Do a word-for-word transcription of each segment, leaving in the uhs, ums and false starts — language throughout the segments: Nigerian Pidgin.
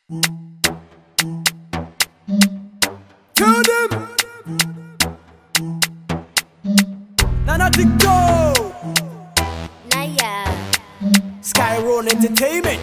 Tell them Nana Dicto Naya Skyroll Entertainment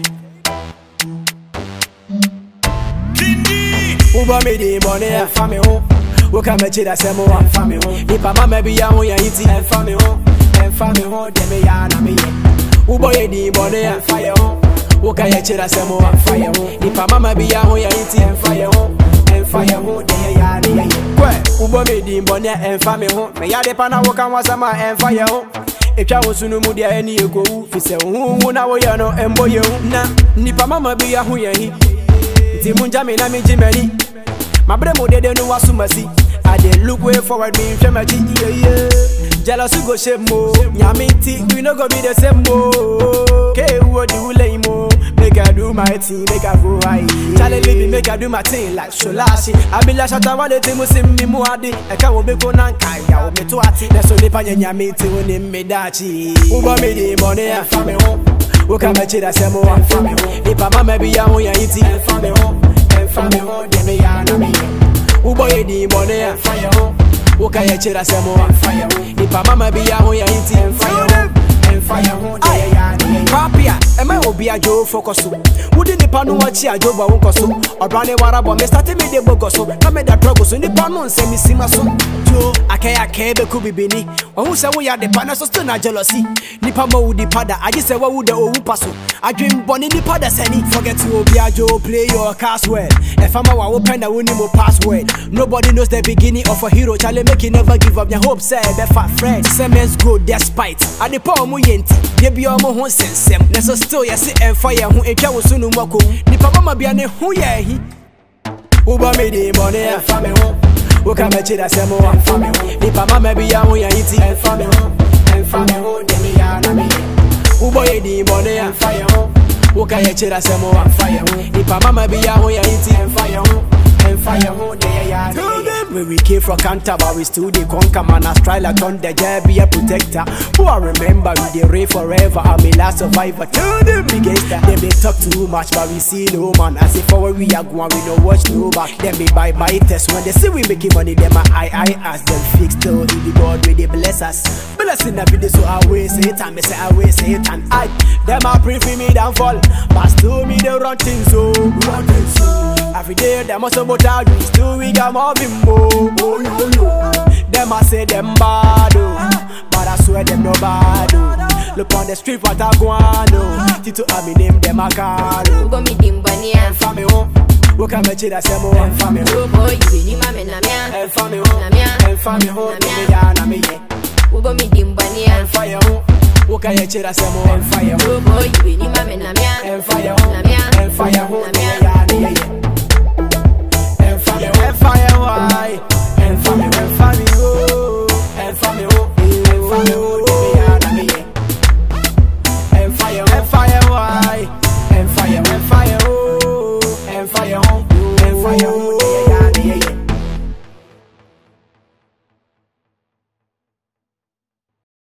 Uba me di money and family home. We can make it a semo and family home. If a mama be young, we are eating and family home. And family home, they me ya na me. Uba ye di money and fire home. We can make it a semo and fire home. If a mama be young, we are eating and fire home. And fire home, they ya na me. Kwe, uba me di money and family home. Me ya de pana we can was a man and fire home. If you want to know mudia any go, fi se hu na wo ya no embo ye na. Nipa mama be ya hu ye hi. Ti munja me na me jimeli. My bremo de de no wasumasi. I dey look way forward me femati yeah yeah. Jealous go shame mo. Nyamiti we no go be the same mo. Ke wo di ule mo. Make I do my thing, make I go high. Challenge me make I do my thing like Sholashi. I be la shata wa de ti mo sim mi mo ade. E ka wo be ko nan kai ya wo me to ati. Na so nipa nyamiti wo ni me dachi. Uba me di money and family home. We can make it a semo and family home. If a mama be ya ho ya iti and family home. Family home, they me ya na me. Ubo ye di money and fire home. Woka ye chira semo and fire home. Ipa mama be ya ho ya inti and fire home. And fire home, they ya na me. Papia, ema obi a jo focus. Wudi nipa no wachi a jo ba wonko so. Obrane warabo me start me de bogo so. Na me da drogo so nipa no nse mi sima so. Jo akay akay be ku bibini. Ohu se wo ya de pa na so still na jealousy. Nipa ma wudi pada aji se wo wu de owu paso. Adwin boni nipa da sani. Forget to obi a jo play your cast well. If I'm a open na woni mo password. Nobody knows the beginning of a hero. Charlie make you never give up. Your hope say be fat friend. Semens grow despite. And the power mo yenti. Ye bi omo ho sensem. Na so still ya see and fire hu etwa wo sunu mako. Nipa mama bia ne hu ya hi. Uba me di money and family home. We can make it a semo and family home. Nipa mama bia hu ya iti and family home. And family home de me ya na me. Uba ye di money and fire home. Woka ye chira semo and fire home. Ipa mama be ya ho ya iti and fire home. And fire home they ya. Tell them when we came from Canterbury, we still dey conquer man. I strike like on the jar be a protector. Who I remember we dey reign forever. I'm a last survivor. Tell them we gangster. Them they talk too much but we see no man. I say forward we are going, we no watch no back. Them be buy buy test when they see we making money. Them I I ask them fix till in the God where they bless us. Blessing that video so I way Satan. Me say I way Satan. I them I pray for me downfall. But still me the run things so run things so. Every day them must about out. Still we got more bimbo. Oh yo yo. Them I say them bad oh. But I swear them no bad oh. Look on the street what I go on oh. Tito I me name them a call oh. Ubo mi dimbani and family home. We can make it a semo and family home. Ubo you ni mame na mia. And family home. And family home. Me ya na me ye. Ubo mi dimbani and fire home. Woka ye chira semo and fire home. Ubo you ni mame na mia. And fire home. And fire home. Me ya na ye. And fire and fire why. And family and family oh. And family oh. And family oh. Me ya na me ye. And fire and fire why. And fire and